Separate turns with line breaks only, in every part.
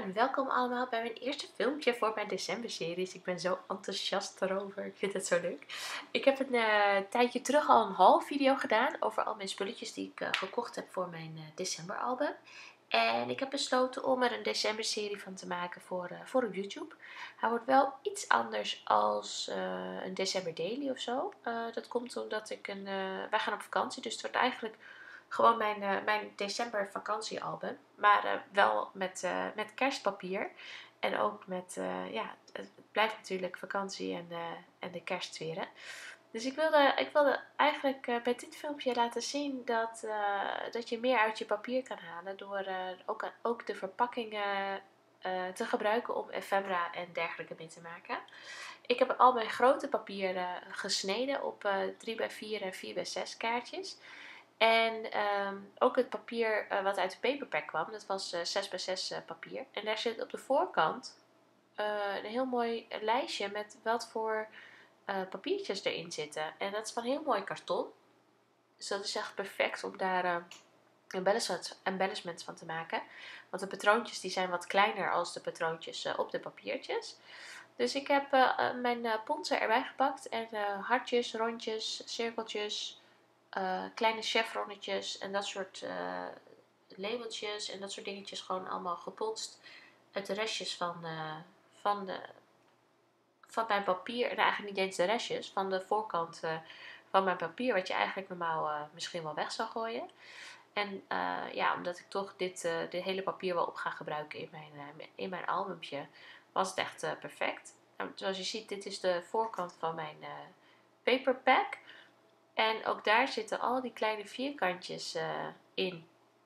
en welkom allemaal bij mijn eerste filmpje voor mijn decemberseries. Ik ben zo enthousiast erover, ik vind het zo leuk. Ik heb een tijdje terug al een haul video gedaan over al mijn spulletjes die ik gekocht heb voor mijn decemberalbum. En ik heb besloten om er een decemberserie van te maken voor op YouTube. Hij wordt wel iets anders als een december daily of zo. Dat komt omdat wij gaan op vakantie, dus het wordt eigenlijk gewoon mijn december vakantiealbum. Maar wel met kerstpapier. En ook met, ja, het blijft natuurlijk vakantie en de kerstsferen. Dus ik wilde eigenlijk bij dit filmpje laten zien dat je meer uit je papier kan halen. Door ook de verpakkingen te gebruiken om ephemera en dergelijke mee te maken. Ik heb al mijn grote papieren gesneden op 3x4 en 4x6 kaartjes. En ook het papier wat uit de paperpack kwam, dat was 6x6 papier. En daar zit op de voorkant een heel mooi lijstje met wat voor papiertjes erin zitten. En dat is van heel mooi karton. Dus dat is echt perfect om daar embellishments van te maken. Want de patroontjes die zijn wat kleiner als de patroontjes op de papiertjes. Dus ik heb mijn ponsen erbij gepakt. En hartjes, rondjes, cirkeltjes, kleine chevronnetjes en dat soort labeltjes en dat soort dingetjes gewoon allemaal geponst uit de restjes van, de, van mijn papier. En eigenlijk niet eens de restjes, van de voorkant van mijn papier, wat je eigenlijk normaal misschien wel weg zou gooien. En ja, omdat ik toch dit hele papier wel op ga gebruiken in mijn albumpje, was het echt perfect. Nou, zoals je ziet, dit is de voorkant van mijn paperpack. En ook daar zitten al die kleine vierkantjes in.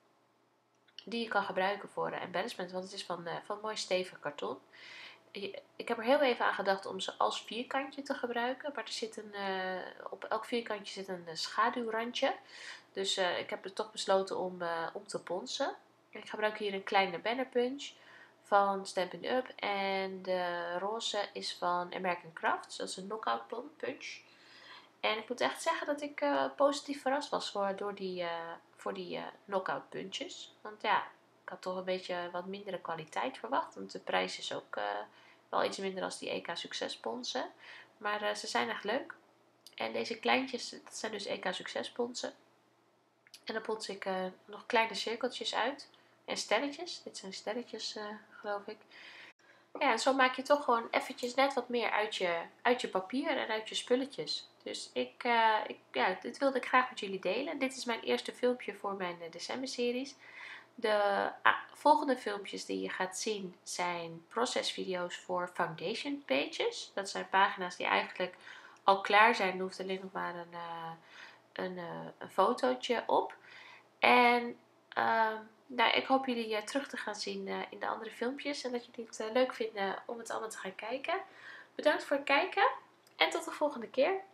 Die je kan gebruiken voor embellishment. Want het is van mooi stevig karton. Ik heb er heel even aan gedacht om ze als vierkantje te gebruiken. Maar er zit op elk vierkantje zit een schaduwrandje. Dus ik heb er toch besloten om te ponsen. Ik gebruik hier een kleine banner punch van Stampin' Up. En de roze is van American Crafts. Dat is een knockout punch. En ik moet echt zeggen dat ik positief verrast was voor die knockout puntjes. Want ja, ik had toch een beetje wat mindere kwaliteit verwacht. Want de prijs is ook wel iets minder als die EK Succesponsen. Maar ze zijn echt leuk. En deze kleintjes, dat zijn dus EK Succesponsen. En dan pons ik nog kleine cirkeltjes uit. En sterretjes. Dit zijn sterretjes, geloof ik. Ja, en zo maak je toch gewoon eventjes net wat meer uit je papier en uit je spulletjes. Dus ja, dit wilde ik graag met jullie delen. Dit is mijn eerste filmpje voor mijn decemberseries. De volgende filmpjes die je gaat zien zijn procesvideo's voor foundation pages. Dat zijn pagina's die eigenlijk al klaar zijn. Er hoeft alleen nog maar een fotootje op. En nou, ik hoop jullie terug te gaan zien in de andere filmpjes. En dat jullie het leuk vinden om het allemaal te gaan kijken. Bedankt voor het kijken. En tot de volgende keer.